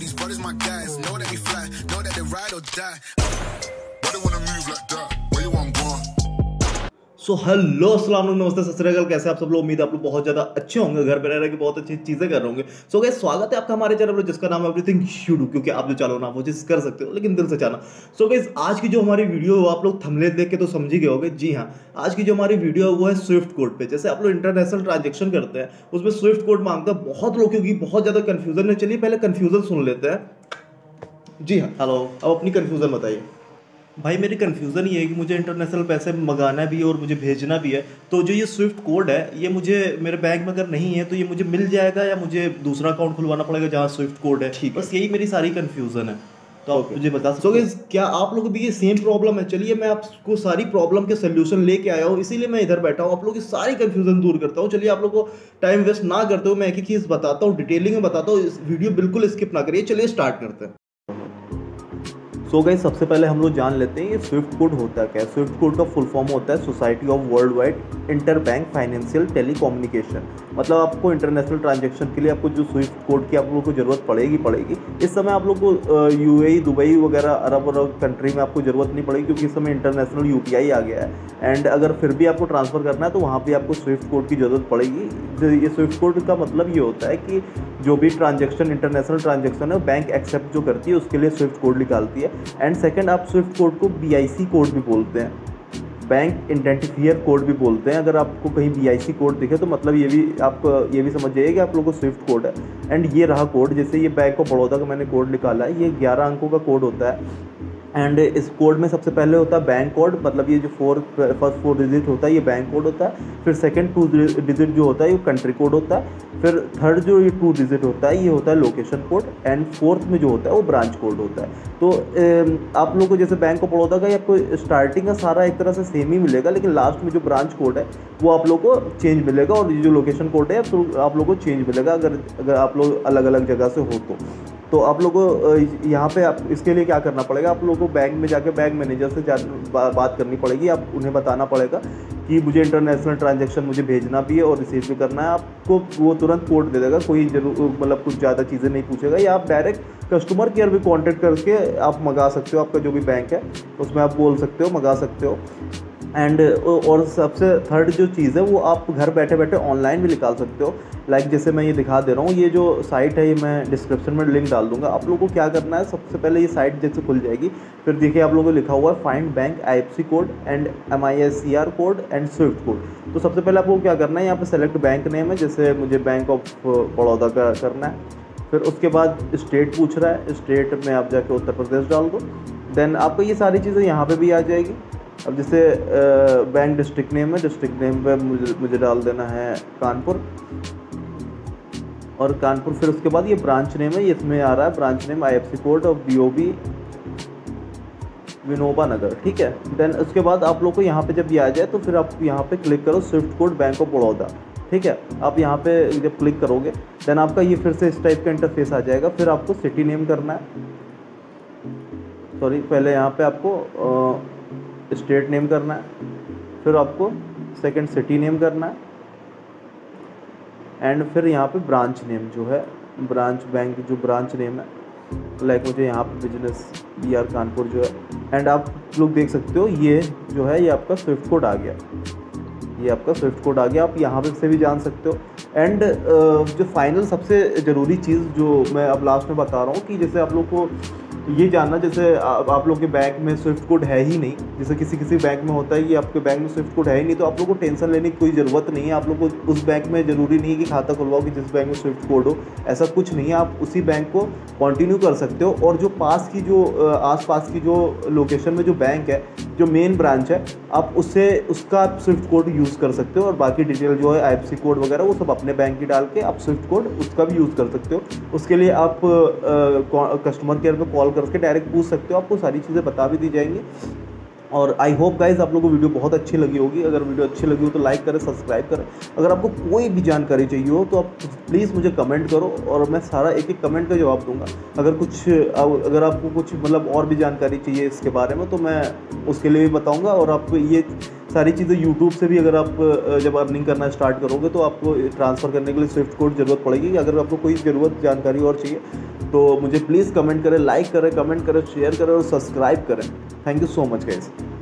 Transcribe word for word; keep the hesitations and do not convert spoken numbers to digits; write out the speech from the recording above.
these brothers my guys. Know that we fly, know that they ride or die. Why they wanna move like that? Where you want gone? So hello अस्सलाम वालेकुम, नमस्ते, सत श्री अकाल। कैसे आप सब लोग? उम्मीद है आप लोग बहुत ज़्यादा अच्छे होंगे, घर पे रह रहे कि बहुत अच्छी चीज़ें कर रहे होंगे। सो गाइस, स्वागत है आपका हमारे चैनल पर जिसका नाम है एवरीथिंग यू डू, क्योंकि आप जो चाहो ना वो चीज़ कर सकते हो, लेकिन दिल से चाहना। सो गाइस, आज की जो हमारी वीडियो है आप लोग थंबनेल देख के तो समझ ही गए होंगे। जी हाँ, आज की जो हमारी वीडियो है वो है स्विफ्ट कोड पे। जैसे आप लोग इंटरनेशनल ट्रांजेक्शन करते हैं उसमें स्विफ्ट कोड मांगता है बहुत लोग, क्योंकि बहुत ज़्यादा कन्फ्यूजन है। चलिए पहले कन्फ्यूजन सुन लेते हैं। जी हाँ, हेलो, अब अपनी कन्फ्यूजन बताइए। भाई मेरी कन्फ्यूज़न ये है कि मुझे इंटरनेशनल पैसे मंगाना भी है और मुझे भेजना भी है, तो जो ये स्विफ्ट कोड है ये मुझे मेरे बैंक में अगर नहीं है तो ये मुझे मिल जाएगा या मुझे दूसरा अकाउंट खुलवाना पड़ेगा जहाँ स्विफ्ट कोड है? ठीक, बस यही मेरी सारी कन्फ्यूज़न है, तो आप मुझे बता सकते हो। so, क्या आप लोगों को भी ये सेम प्रॉब्लम है? चलिए मैं आपको सारी प्रॉब्लम के सोल्यूशन लेके आया हूँ, इसीलिए मैं इधर बैठा हूँ, आप लोगों की सारी कन्फ्यूजन दूर करता हूँ। चलिए आप लोगों को टाइम वेस्ट ना करते हो, मैं एक एक चीज़ बताता हूँ, डिटेलिंग में बताता हूँ, इस वीडियो बिल्कुल स्किप ना करिए। चलिए स्टार्ट करते हैं। सो गाइस, सबसे पहले हम लोग जान लेते हैं ये स्विफ्ट कोड होता है क्या। स्विफ्ट कोड का फुल फॉर्म होता है society of world wide interbank financial telecommunication. मतलब आपको इंटरनेशनल ट्रांजैक्शन के लिए आपको जो स्विफ्ट कोड की आप लोगों को ज़रूरत पड़ेगी पड़ेगी इस समय आप लोग को यूएई, दुबई वगैरह अरब अरब कंट्री में आपको ज़रूरत नहीं पड़ेगी, क्योंकि इस समय इंटरनेशनल यूपीआई आ गया है। एंड अगर फिर भी आपको ट्रांसफ़र करना है तो वहाँ पर आपको स्विफ्ट कोड की ज़रूरत पड़ेगी। ये स्विफ्ट कोड का मतलब ये होता है कि जो भी ट्रांजैक्शन इंटरनेशनल ट्रांजैक्शन है बैंक एक्सेप्ट जो करती है उसके लिए स्विफ्ट कोड निकालती है। एंड सेकंड, आप स्विफ्ट कोड को बीआईसी कोड भी बोलते हैं, बैंक आइडेंटिफायर कोड भी बोलते हैं। अगर आपको कहीं बीआईसी कोड दिखे तो मतलब ये भी आप ये भी समझ जाइए कि आप लोगों को स्विफ्ट कोड है। एंड ये रहा कोड, जैसे ये बैंक ऑफ बड़ौदा का मैंने कोड निकाला है, ये ग्यारह अंकों का कोड होता है। एंड इस कोड में सबसे पहले होता है बैंक कोड, मतलब ये जो फोर फर्स्ट फोर डिजिट होता है ये बैंक कोड होता है। फिर सेकंड टू डिजिट जो होता है ये कंट्री कोड होता है। फिर थर्ड जो ये टू डिजिट होता है ये होता है लोकेशन कोड। एंड फोर्थ में जो होता है वो ब्रांच कोड होता है। तो आप लोगों को जैसे बैंक ऑफ बड़ौदा का आपको स्टार्टिंग का सारा एक तरह से सेम ही मिलेगा, लेकिन लास्ट में जो ब्रांच कोड है वो आप लोग को चेंज मिलेगा, और ये जो लोकेशन कोड है तो आप लोग को चेंज मिलेगा अगर अगर आप लोग अलग अलग जगह से हो तो। तो आप लोगों को यहाँ पे आप इसके लिए क्या करना पड़ेगा, आप लोगों को बैंक में जाके बैंक मैनेजर से जा बा, बात करनी पड़ेगी। आप उन्हें बताना पड़ेगा कि मुझे इंटरनेशनल ट्रांजैक्शन मुझे भेजना भी है और रिसीव भी करना है। आपको वो तुरंत कोड दे देगा, कोई जरूर मतलब कुछ ज़्यादा चीज़ें नहीं पूछेगा, या आप डायरेक्ट कस्टमर केयर भी कांटेक्ट करके आप मंगा सकते हो। आपका जो भी बैंक है उसमें आप बोल सकते हो, मंगा सकते हो। एंड और सबसे थर्ड जो चीज़ है वो आप घर बैठे बैठे ऑनलाइन भी निकाल सकते हो। लाइक जैसे मैं ये दिखा दे रहा हूँ, ये जो साइट है ये मैं डिस्क्रिप्शन में लिंक डाल दूंगा। आप लोगों को क्या करना है, सबसे पहले ये साइट जैसे खुल जाएगी, फिर देखिए आप लोगों को लिखा हुआ है find bank IFSC code and MICR code and SWIFT code. तो सबसे पहले आपको क्या करना है, यहाँ पे सेलेक्ट बैंक नेम है, जैसे मुझे बैंक ऑफ बड़ौदा का करना है। फिर उसके बाद स्टेट पूछ रहा है, स्टेट में आप जाके उत्तर प्रदेश डाल दो। देन आपको ये सारी चीज़ें यहाँ पे भी आ जाएगी। अब जैसे बैंक डिस्ट्रिक्ट नेम है, डिस्ट्रिक्ट नेम पे मुझे मुझे डाल देना है कानपुर, और कानपुर। फिर उसके बाद ये ब्रांच नेम है, ये इसमें आ रहा है branch name IFSC code of BOB Vinoba Nagar, ठीक है। देन उसके बाद आप लोग को यहाँ पे जब ये आ जाए तो फिर आप यहाँ पे क्लिक करो SWIFT code bank of Baroda, ठीक है। आप यहाँ पे जब क्लिक करोगे देन आपका ये फिर से इस टाइप का इंटरफेस आ जाएगा। फिर आपको सिटी नेम करना है, सॉरी पहले यहाँ पे आपको स्टेट नेम करना है, फिर आपको सेकंड सिटी नेम करना है, एंड फिर यहाँ पे ब्रांच नेम जो है, ब्रांच बैंक जो ब्रांच नेम है, लाइक मुझे यहाँ पे बिजनेस बीआर कानपुर जो है। एंड आप लोग देख सकते हो ये जो है ये आपका स्विफ्ट कोड आ गया, ये आपका स्विफ्ट कोड आ गया। आप यहाँ पे से भी जान सकते हो। एंड जो फाइनल सबसे ज़रूरी चीज़ जो मैं अब लास्ट में बता रहा हूँ कि जैसे आप लोग को ये जानना, जैसे आप, आप लोग के बैंक में स्विफ्ट कोड है ही नहीं, जैसे किसी किसी बैंक में होता है कि आपके बैंक में स्विफ्ट कोड है ही नहीं, तो आप लोग को टेंशन लेने की कोई ज़रूरत नहीं है। आप लोग को उस बैंक में ज़रूरी नहीं है कि खाता खुलवाओ कि जिस बैंक में स्विफ्ट कोड हो, ऐसा कुछ नहीं है। आप उसी बैंक को कंटिन्यू कर सकते हो, और जो पास की जो आस पास की जो लोकेशन में जो बैंक है, जो मेन ब्रांच है, आप उससे उसका आप स्विफ्ट कोड यूज़ कर सकते हो। और बाकी डिटेल जो है आईएफएससी कोड वगैरह वो सब अपने बैंक की डाल के आप स्विफ्ट कोड उसका भी यूज़ कर सकते हो। उसके लिए आप कस्टमर केयर पे कॉल करके डायरेक्ट पूछ सकते हो, आपको सारी चीज़ें बता भी दी जाएंगी। और आई होप गाइज आप लोगों को वीडियो बहुत अच्छी लगी होगी। अगर वीडियो अच्छी लगी हो तो लाइक करें, सब्सक्राइब करें। अगर आपको कोई भी जानकारी चाहिए हो तो आप प्लीज़ मुझे कमेंट करो, और मैं सारा एक एक कमेंट का जवाब दूंगा। अगर कुछ अगर आपको कुछ मतलब और भी जानकारी चाहिए इसके बारे में तो मैं उसके लिए भी बताऊँगा। और आप ये सारी चीज़ें यूट्यूब से भी अगर आप जब अर्निंग करना स्टार्ट करोगे तो आपको ट्रांसफ़र करने के लिए स्विफ्ट कोड ज़रूरत पड़ेगी। अगर आपको कोई ज़रूरत जानकारी और चाहिए तो मुझे प्लीज़ कमेंट करें, लाइक करें, कमेंट करें, शेयर करें और सब्सक्राइब करें। Thank you so much guys.